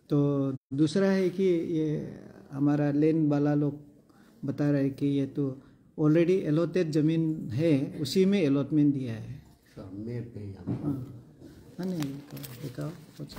तो दूसरा है कि ये हमारा लेन वाला लोग बता रहे हैं कि ये तो ऑलरेडी एलोटेड ज़मीन है, उसी में अलॉटमेंट दिया है। हाँ हाँ, नहीं दिखाओ कुछ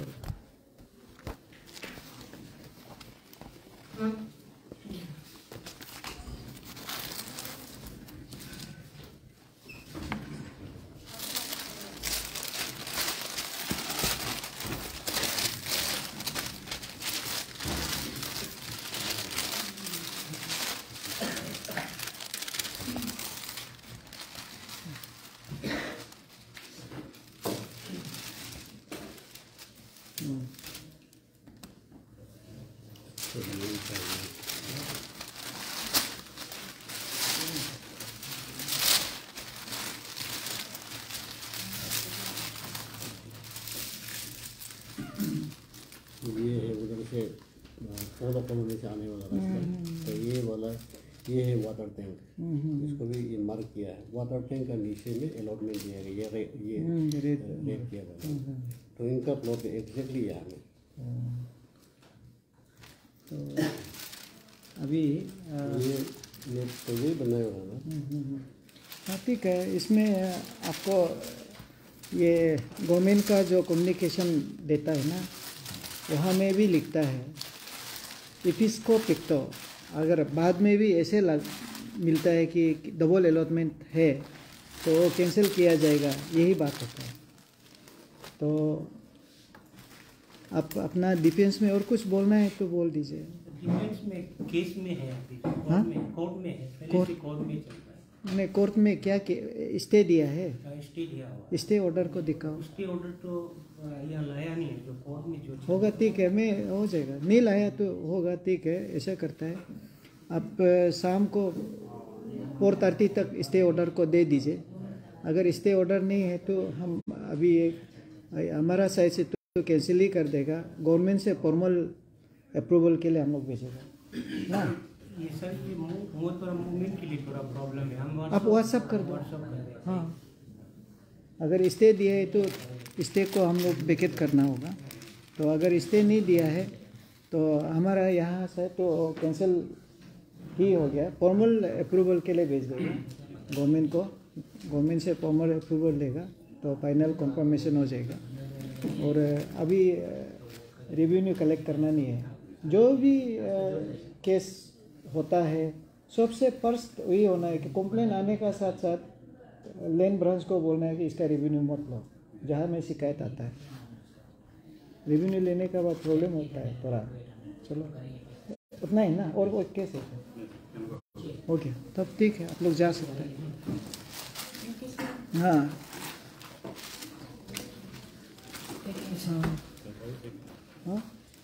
ये है उधर से पौधा कॉलोनी से आने वाला रास्ता। तो ये वाला ये है वाटर टैंक, इसको भी ये मार्क किया है। वाटर टैंक का नीचे में अलॉटमेंट दिया गया, ये रेट किया गया। तो इनका प्लॉट एग्जैक्टली यहाँ में। तो अभी ये तो ये बनाया हुआ है। हाँ ठीक है, इसमें आपको ये गवर्नमेंट का जो कम्युनिकेशन देता है ना, वहाँ में भी लिखता है इफिस्को पिक्टो। अगर बाद में भी ऐसे मिलता है कि डबल अलॉटमेंट है तो वो कैंसिल किया जाएगा, यही बात होता है। तो आप अपना डिफेंस में और कुछ बोलना है तो बोल दीजिए। डिफेंस में केस में है अभी, कोर्ट में है, पहले से कोर्ट में चल रहा है। नहीं, कोर्ट में क्या स्टे दिया है? स्टे दिया हुआ। स्टे ऑर्डर को दिखाओ। स्टे ऑर्डर तो यहाँ लाया नहीं है, जो कोर्ट में जो होगा ठीक है, मैं हो जाएगा। नहीं लाया तो होगा ठीक है, ऐसा करता है। आप शाम को 4:30 तक स्टे ऑर्डर को दे दीजिए। अगर स्टे ऑर्डर नहीं है तो हम अभी हमारा साइड से तो कैंसिल ही कर देगा। गवर्नमेंट से फॉर्मल अप्रूवल के लिए हम लोग भेजेगा ना। ये सर ये मूवमेंट के लिए थोड़ा प्रॉब्लम है। हम आप व्हाट्सअप कर दो। हाँ, अगर स्टे दिया है तो स्टे को हम लोग वेकेट करना होगा। तो अगर स्टे नहीं दिया है तो हमारा यहाँ से तो कैंसिल ही हो गया। फॉर्मल अप्रूवल के लिए भेज देगा गवर्नमेंट को। गवर्नमेंट से फॉर्मल अप्रूवल लेगा तो फाइनल कंफर्मेशन हो जाएगा। और अभी रेवेन्यू कलेक्ट करना नहीं है। जो भी केस होता है सबसे फर्स्ट वही होना है कि कंप्लेन आने का साथ साथ लैंड ब्रांच को बोलना है कि इसका रेवेन्यू मत लो, जहाँ में शिकायत आता है। रेवेन्यू लेने के बाद प्रॉब्लम होता है थोड़ा। चलो उतना ही ना, और कोई केस है? ओके, तब ठीक है, आप लोग जा सकते हैं। हाँ हाँ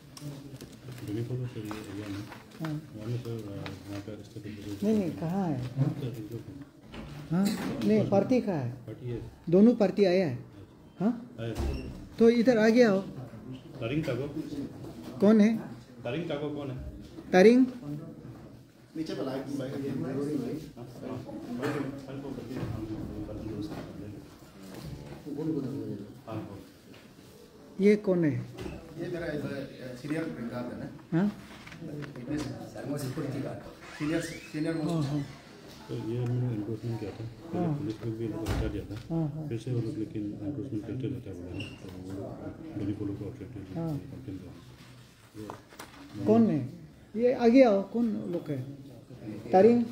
नहीं कहाँ है? हाँ नहीं, पार्टी कहाँ है? दोनों पार्टी आया है। हाँ तो इधर आ गया हो। तारिंग टागो कौन है? तारिंग टागो कौन है? तारिंग नीचे ये कौन है? ये मेरा सीनियर ब्रिगेड है ना। हाँ सीनियर तो ये हमने एनक्रोचमेंट किया था, पुलिस लोग भी इनको हटा दिया था। फिर से वो लोग लेकिन एनक्रोचमेंट करते रहता है बोला, तो डोनी पोलो को ऑब्जेक्टिव कंप्लेन दिया। कौन है ये? आगे आओ, कौन लोग है? तारिंग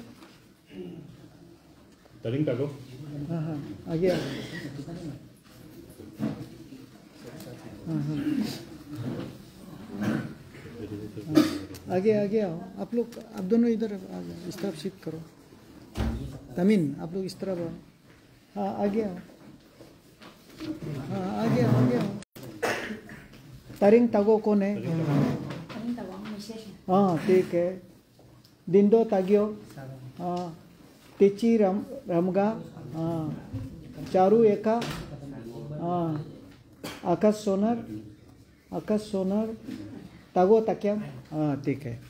तारिंग टागो। हाँ हाँ आगे आओ। हाँ हाँ आगे आगे आओ। आप लोग, आप दोनों इधर आ जाओ, इस तरफ शिफ्ट करो। तमीन आप लोग इस तरफ आओ। हाँ आगे आओ। हाँ आगे आओ, आगे आओ। तारिंग टागो कौन है? हाँ ठीक है। दिंडो तागियो, हाँ। तेची रमगा, हाँ। चारू एका, हाँ। आकाश सोनर, तागो ताक्याम, हाँ ठीक है।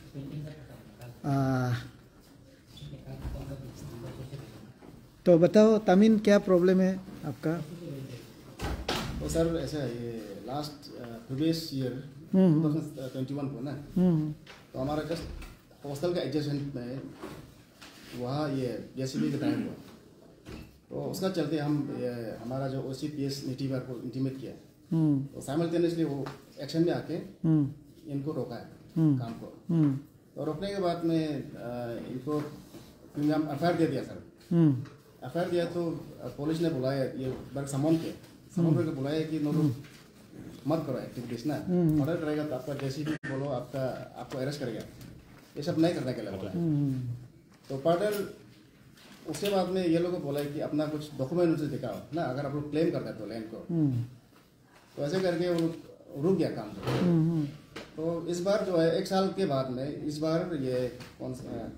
तो बताओ तमीन, क्या प्रॉब्लम है आपका? तो सर ऐसा है, ये लास्ट प्रीवियस ईयर 2021 को ना, तो हमारा जस्ट हॉस्टल का एडजस्टमेंट में वहाँ ये जेसीबी का टाइम हुआ, तो उसका चलते हम हमारा जो OCPS नेटिवर को इंटीमेट किया, तो साइमल्टेनियसली वो एक्शन में आके इनको रोका है काम को। तो रोकने के बाद में इनको क्योंकि हम FIR दे दिया सर, FIR दिया तो पुलिस ने बुलाया, ये वर्क समन करके बुलाया कि नो मत करो एक्टिविटीज ना, ऑर्डर करेगा तो आपका जेसीबी बोलो आपको अरेस्ट करेगा, ये सब नहीं करने के लिए बोला। तो पर्दर उसके बाद में ये लोग को बोला कि अपना कुछ डॉक्यूमेंट उसे दिखाओ ना, अगर आप लोग क्लेम करते हैं तो लैंड को, तो ऐसे करके वो रुक गया काम को। तो इस बार जो है 1 साल के बाद में, इस बार ये कौन सा,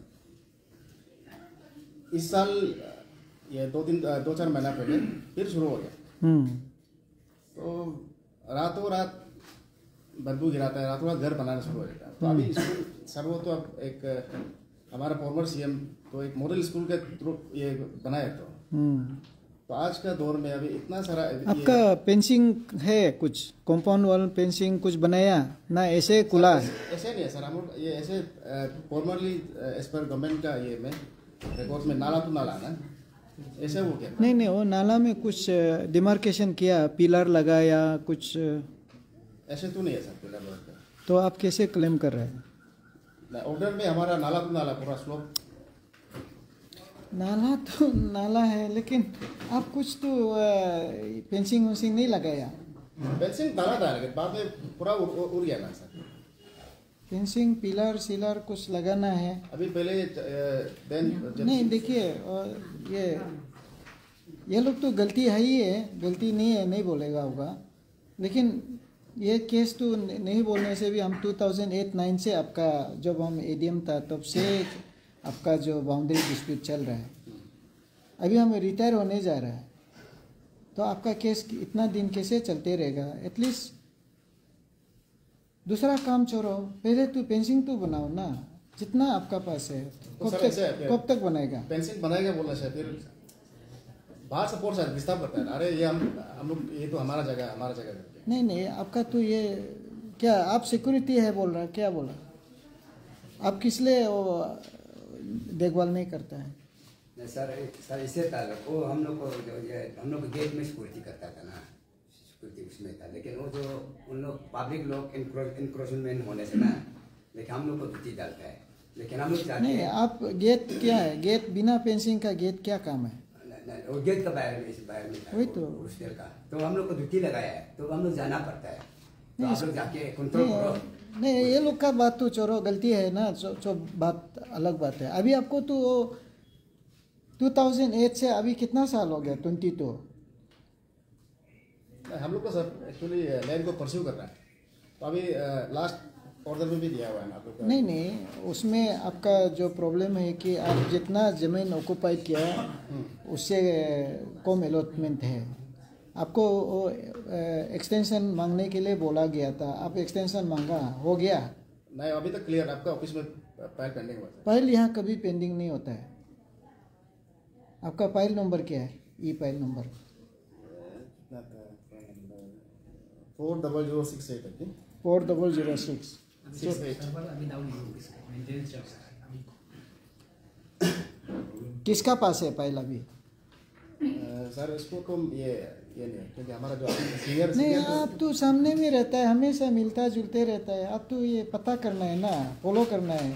इस साल ये 2-4 महीना पहले फिर शुरू हो गया। तो रातों रात बदबू गिराता है, रातों रात घर बनाना शुरू हो जाता है। तो अभी स्कूल सर वो तो अब एक हमारा फॉर्मर CM तो एक मॉडल स्कूल के थ्रू ये बनाया, तो आज का दौर में अभी इतना सारा आपका फेंसिंग है, कुछ कंपाउंड वाल फेंसिंग कुछ बनाया ना, ऐसे खुला है? ऐसे नहीं है सर, हम लोग ये ऐसे फॉर्मरली एज पर गवर्नमेंट का ये में रिकॉर्ड में नाला तो नाला ना, ऐसे वो क्या नहीं वो नाला में कुछ डिमार्केशन किया, पिलर लगाया कुछ, ऐसे तो नहीं है सर पिलर वर्क। तो आप कैसे क्लेम कर रहे हैं? ऑर्डर में हमारा नाला तो नाला पूरा स्लोप, नाला तो नाला है, लेकिन आप कुछ तो फेंसिंग वेंसिंग नहीं लगाया? फेंसिंग डाला था लेकिन बाद में पूरा उड़ गया ना सर। फेंसिंग पिलर सिलर कुछ लगाना है अभी पहले नहीं। देखिए ये लोग तो गलती है ही है, गलती नहीं है नहीं बोलेगा होगा, लेकिन ये केस तो नहीं बोलने से भी हम 2008-9 से आपका जब हम ADM था तब से आपका जो बाउंड्री डिस्प्यूट चल रहा है। अभी हम रिटायर होने जा रहा है, तो आपका केस इतना दिन कैसे चलते रहेगा? एटलीस्ट दूसरा काम छोड़ो, पहले तो पेंसिंग तो बनाओ ना, जितना आपका पास है। कब तक बनाएगा? पेंसिंग बनाएगा बोलना चाहिए, फिर बाहर सपोर्ट से डिस्टर्ब करता है। अरे ये हम लोग ये तो हमारा जगह नहीं आपका तो ये क्या आप सिक्योरिटी है बोल रहा, क्या बोला आप? किस लिए वो देखभाल नहीं करता है? नहीं सर इससे था वो हम लोग को गेट में सिक्योरिटी करता था ना, सिक्योरिटी उसमें था, लेकिन वो जो उन लोग पब्लिक लोग इंक्रोचमेंट होने से ना, लेकिन हम लोग को ड्यूटी डालता है, लेकिन हम लोग चाहते नहीं आप गेट क्या है, गेट बिना फेंसिंग का गेट क्या काम है? वो गेट का बाहर में वही तो हॉस्टल का, तो हम लोग को ड्यूटी लगाया है, तो हम लोग जाना पड़ता है, तो आप लोग जाके कंट्रोल करो। नहीं ये लोग का बात तो छोड़ो, गलती है ना, जो बात अलग बात है। अभी आपको तो 2008 से अभी कितना साल हो गया? 22। हम लोग को सर एक्चुअली लैंड को परस्यू कर रहा है, तो अभी लास्ट ऑर्डर में भी दिया हुआ है ना आप लोग का। नहीं उसमें आपका जो प्रॉब्लम है कि आप जितना ज़मीन ऑक्यूपाइड किया उससे कम अलॉटमेंट है। आपको एक्सटेंशन मांगने के लिए बोला गया था, आप एक्सटेंशन मांगा, हो गया? नहीं अभी तक क्लियर, आपका ऑफिस में फाइल पेंडिंग हुआ है। फाइल यहाँ कभी पेंडिंग नहीं होता है। आपका फाइल नंबर क्या है? File number 40068 4006। किसका पास है फाइल अभी? सर इसको तो ये नहीं, क्योंकि हमारा जो सीनियर नहीं आप तो सामने में रहता है, हमेशा मिलता जुलते रहता है, आप तो ये पता करना है ना, फॉलो करना है।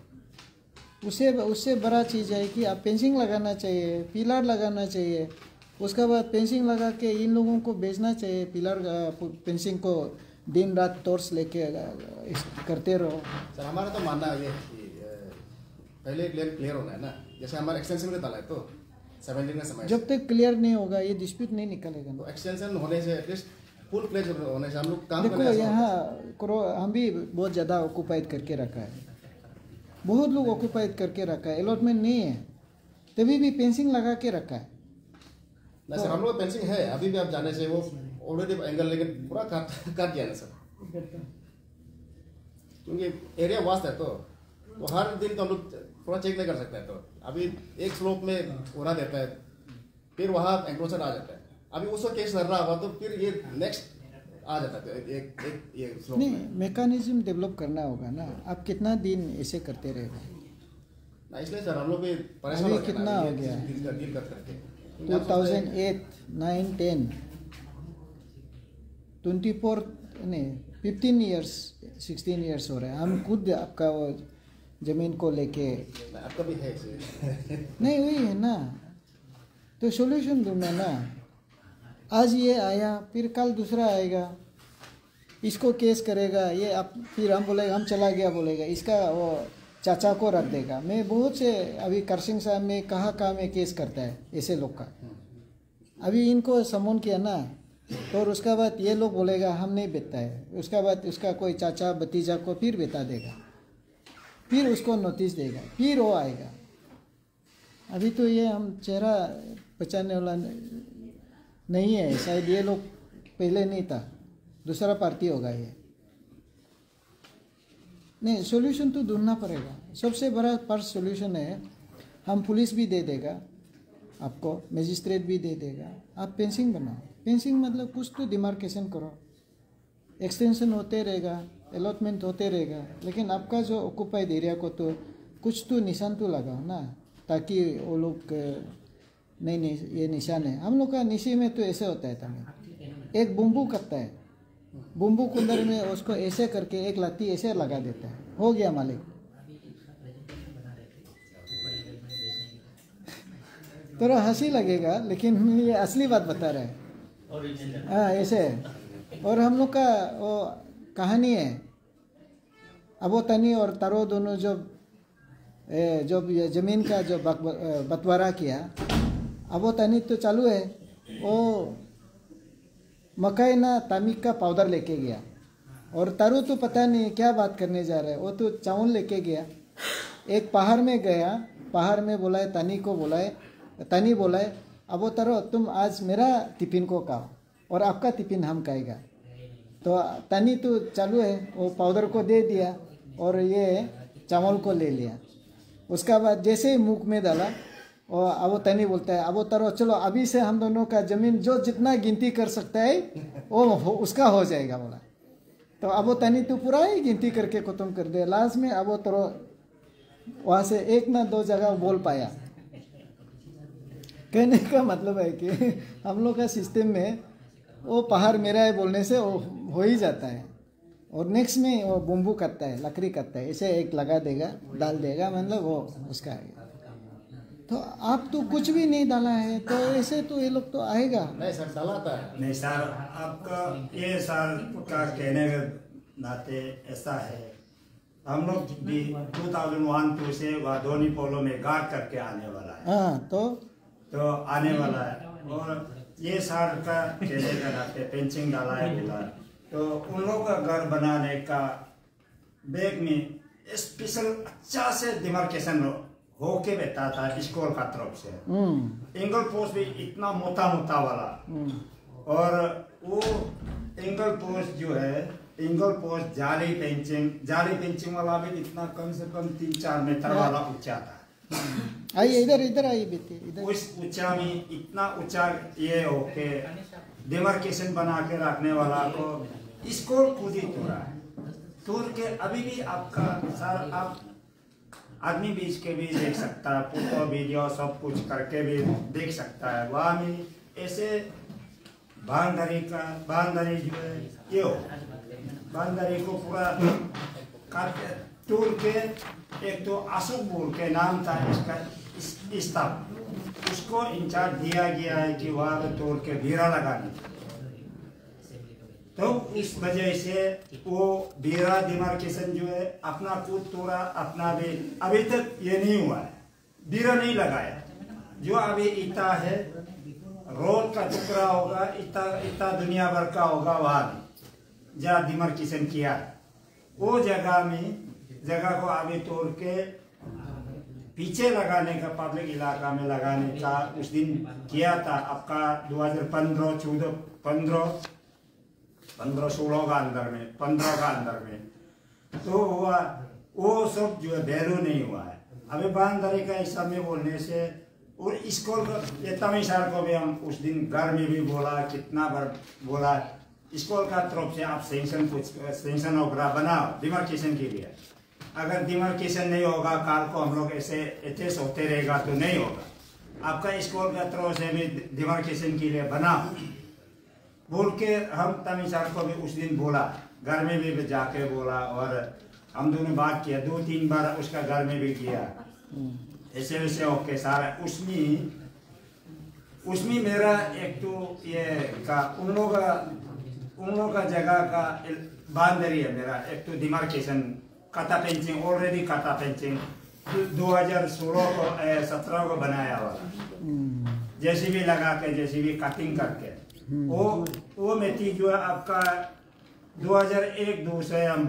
उससे बड़ा चीज़ है कि आप फेंसिंग लगाना चाहिए, पिलर लगाना चाहिए, उसके बाद फेंसिंग लगा के इन लोगों को बेचना चाहिए। पिलर फेंसिंग को दिन रात टॉर्च लेके करते रहो। सर हमारा तो मानना है ये पहले क्लियर होना है ना, जैसे हमारा एक्सटेंशन का ताला है तो 17 का समय, जब तक क्लियर नहीं होगा ये डिस्प्यूट नहीं निकलेगा। तो एक्सटेंशन होने से एटलीस्ट फुल प्लेज होने से हम लोग काम देखो यहाँ हम भी बहुत ज़्यादा ऑक्यूपाइड करके रखा है, बहुत लोग ऑक्यूपाइड करके रखा है, अलॉटमेंट नहीं है तभी भी फेंसिंग लगा के रखा है। ना सर हम लोग फेंसिंग है अभी भी, आप जाने से वो ऑलरेडी एंगल लेकिन पूरा काट दिया ना सर, क्योंकि एरिया वास्ट है तो हर दिन तो हम लोग पूरा चेक नहीं कर सकते हैं। तो अभी एक स्लोप में उड़ा देता है, फिर वहाँ एंक्रोचर आ जाता है। अभी उसको केस कर रहा हुआ तो फिर ये नेक्स्ट आ जाता है। एक एक ये स्लोप नहीं, में मैकेनिज्म डेवलप करना होगा ना। आप कितना दिन ऐसे करते रहेगा? ना, इसलिए सर हम लोग भी परेशान अभी हो गए ना, कितना ये हो गया? डील कर करके 2008, 9, 10, 24 नहीं 15 इयर्स 16 इयर्स हो रहे हैं। हम खुद आपका वो ज़मीन को लेके आपका भी है इसे नहीं वही है ना, तो सॉल्यूशन ढूंढना ना। आज ये आया, फिर कल दूसरा आएगा, इसको केस करेगा ये, अब फिर हम बोलेगा हम चला गया बोलेगा, इसका वो चाचा को रख देगा। मैं बहुत से अभी करसिंग साहब में कहाँ में केस करता है ऐसे लोग का। अभी इनको समन किया ना, और उसका बाद ये लोग बोलेगा हम नहीं बेचता है, उसका बाद उसका कोई चाचा भतीजा को फिर बेचा देगा, फिर उसको नोटिस देगा, फिर वो आएगा। अभी तो ये हम चेहरा पहचानने वाला नहीं है, शायद ये लोग पहले नहीं था, दूसरा पार्टी होगा ये। नहीं, सॉल्यूशन तो ढूंढना पड़ेगा। सबसे बड़ा पर सॉल्यूशन है, हम पुलिस भी दे देगा आपको, मजिस्ट्रेट भी दे देगा, आप फेंसिंग बनाओ। फेंसिंग मतलब कुछ तो डिमार्केशन करो, एक्सटेंशन होते रहेगा, अलॉटमेंट होते रहेगा, लेकिन आपका जो ऑक्युपाइड एरिया को तो कुछ तो निशान तो लगाओ ना, ताकि वो लोग नहीं ये निशान है। हम लोग का निशी में तो ऐसे होता है तमिल, एक बम्बू करता है, बम्बू कुंदर में उसको ऐसे करके एक लाठी ऐसे लगा देता है, हो गया मालिक। थोड़ा हंसी लगेगा, लेकिन ये असली बात बता रहा है। हाँ ऐसे है। और हम लोग का वो कहानी है, अबो तनी और तारो दोनों जब जमीन का जो बंटवारा किया, अबो तनी तो चालू है, वो मकई ना तामिक का पाउडर लेके गया, और तारू तो पता नहीं क्या बात करने जा रहा है, वो तो चावल लेके गया। एक पहाड़ में गया, पहाड़ में बोला है तनी को, बोला है तनी बोला है अब वो तारो तुम आज मेरा टिफिन को खाओ और आपका टिफिन हम खाएगा। तो तनी तो चालू है, वो पाउडर को दे दिया और ये चावल को ले लिया। उसका बाद जैसे ही मुख में डाला, और अब वो तनी बोलता है अब वो तारो चलो अभी से हम दोनों का जमीन जो जितना गिनती कर सकता है वो उसका हो जाएगा बोला। तो अब वो तनी तो पूरा ही गिनती करके खत्म कर दिया। लास्ट में अब वो तारो वहाँ से एक ना दो जगह बोल पाया। कहने का मतलब है कि हम लोग का सिस्टम में वो पहाड़ मेरा है बोलने से वो हो ही जाता है, और नेक्स्ट में वो बम्बू करता है, लकड़ी करता है, ऐसे एक लगा देगा, डाल देगा, मतलब वो उसका है। तो आप तो कुछ भी नहीं डाला है, तो ऐसे तो ये लोग तो आएगा नहीं सर, डाला था नहीं सर, आपका ये सर का कहने के नाते ऐसा है, हम लोग भी 2001-2 से वादोनी पोलो में गार्ड करके आने वाला है। हाँ तो आने वाला है, और ये साल का कहने का नाते पेंचिंग डाला है बोला, तो उन लोगों का घर बनाने का बैग में स्पेशल अच्छा से डिमार्केशन होके बैठा था स्कूल का तरफ से। एंगल पोस्ट भी इतना मोटा वाला, और वो एंगल पोस्ट जो है, एंगल पोस्ट जाली पेंचिंग वाला भी इतना कम से कम 3-4 मीटर वाला ऊंचा था। आइए इधर आइए बेटे, इधर। उस ऊंचा में इतना ऊंचा ये होके डिमार्केशन बना के रखने वाला को स्कूल खुद ही तोड़ के अभी भी आपका सर आप आदमी बीच के भी देख सकता है, फोटो वीडियो सब कुछ करके भी देख सकता है। वहाँ में ऐसे बांधरी जो है ये हो, बांधरी को पूरा काट तोड़ के, एक तो अशोक बोल के नाम था इसका स्टाफ, उसको इंचार्ज दिया गया है कि वहाँ पे तोड़ के बीरा लगाने। तो इस वजह से वो बीरा डिमार्केशन जो है अपना खुद तोड़ा, अपना भी अभी तक ये नहीं हुआ है, बीरा नहीं लगाया। जो अभी इतना है रोड का टुकड़ा होगा, इतना दुनिया भर का होगा, वहाँ भी जहाँ डिमार्केशन किया है वो जगह को अभी तोड़ के पीछे लगाने का, पब्लिक इलाका में लगाने का उस दिन किया था आपका 2015-16 का अंदर में, 15 का अंदर में तो हुआ। वो सब जो है वैल्यू नहीं हुआ है अभी बांधरी का हिसाब में बोलने से। और स्कूल को ये तमिल सर को भी हम उस दिन घर में भी बोला, कितना बार बोला, स्कूल का तरफ से आप सेंक्शन वगैरह बनाओ डिमार्केशन के लिए। अगर डिमार्केशन नहीं होगा, काल को हम लोग ऐसे एडजस्ट होते रहेगा तो नहीं होगा। आपका स्कूल का तरफ से भी डिमार्केशन के लिए बनाओ बोल के हम तमी सर को भी उस दिन बोला, घर में भी जाके बोला और हम दोनों बात किया, 2-3 बार उसका घर में भी किया ऐसे वैसे ओके सारा। उसमें मेरा एक तो ये का उन लोग का जगह का बाउंड्री है मेरा, एक तो डिमार्केशन काटा पेंचिंग ऑलरेडी काटा पेंचिंग 2016 को 17 को बनाया हुआ जेसीबी लगा के जेसीबी कटिंग करके वो मिट्टी जो है आपका 2001-2 से हम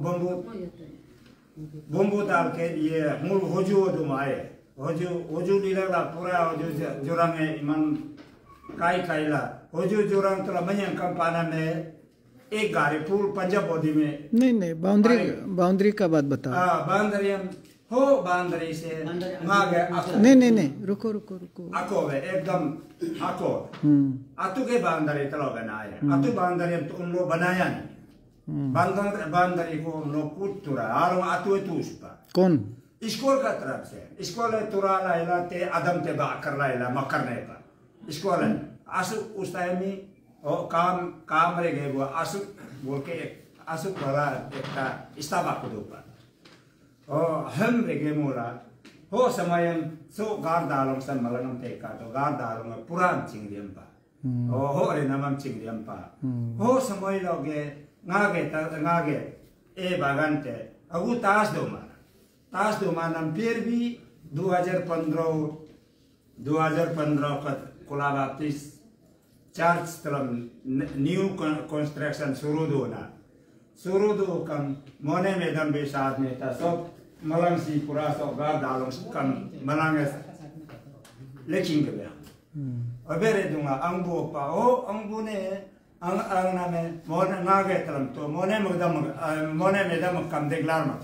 बम्बू डाल के ये मूल होजू दुमाए होजू लीला पूरा होजू जुरंग इमान काईला होजू जुरंग तो मयंग कंपाना में एक गाड़ी फुल पंजाब बॉडी में नहीं बाउंड्री का बात बताओ। बाउंड्री हो बाउंड्री से नहीं रुको आको है एकदम आको आतु के बाउंड्री तलो बनाया आतु बाउंड्री तो उन लोग बनाया नहीं बाउंड्री को उन लोग कूद तुरा और आतु तू उसका कौन स्कूल का तरफ से स्कूल तुरा लाइला ते आदम ते बाकर लाइला मकरने का स्कूल आसु उस टाइम में काम रह गए वो आसु बोल के आसु वाला एक का इस्ताबा को दूपा हम रह गए मोरा हो समय सो गार दालों से मलंगम ते का तो गार दालों में पुरान चिंगदियम पा हो रे नमम चिंगदियम पा हो समय लोगे ngaगे ए बागान ते अगु तास दो मानम फिर भी 2015 का कोलाबातिस चर्च तलम न्यू कंस्ट्रक्शन शुरू दो कम मोने में दम भी साथ में था सब मलंग सी पूरा सब गार दालों कम मलंग लेकिन के बया अबेरे दूंगा अंगबो पाओ अंगबो ने अंगना में मोने नागे तलम तो मोने में दम कम देखलार मा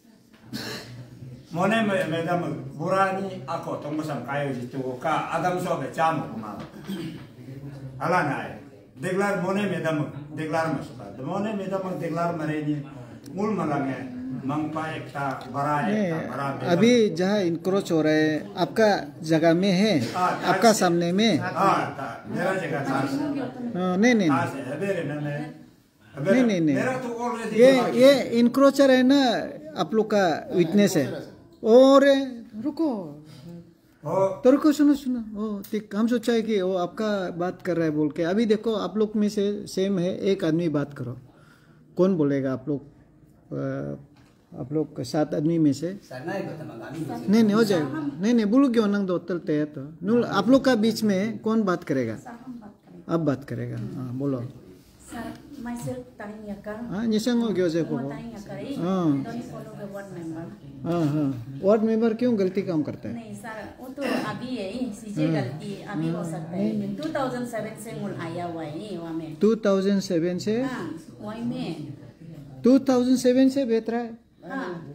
मोने में दम बुरानी ako tunggu sam kayu jitu ka adam so be chamu kuma ala na है देखलार मोने में दम देखलार मसुका तो मोने में दम देखलार मरेनी मूल मलंग है मंगपा एक था बड़ा अभी जहाँ इनक्रोच हो रहा है आपका जगह में है आपका सामने में मेरा जगह था नहीं मेरा तो ऑलरेडी ये इनक्रोचर है ना आप लोग का विटनेस है और रुको तो रुको सुनो ठीक हम सोचा है कि वो आपका बात कर रहा है बोल के अभी देखो आप लोग में से सेम है एक आदमी बात करो कौन बोलेगा आप लोग 7 आदमी में से नहीं हो जाएगा नहीं बोलो क्यों नंग दो तलते हैं तो आप लोग का बीच में कौन बात करेगा अब बात करेगा हाँ बोलो हाँ निशंगो क्यों से को वार्ड मेंबर क्यों गलती काम करता है नहीं सर वो तो अभी है सीजे गलती अभी हो सकता है 2007 से मुल आया हुआ है वहाँ में 2007 से वहीं में 2007 से बेहतर है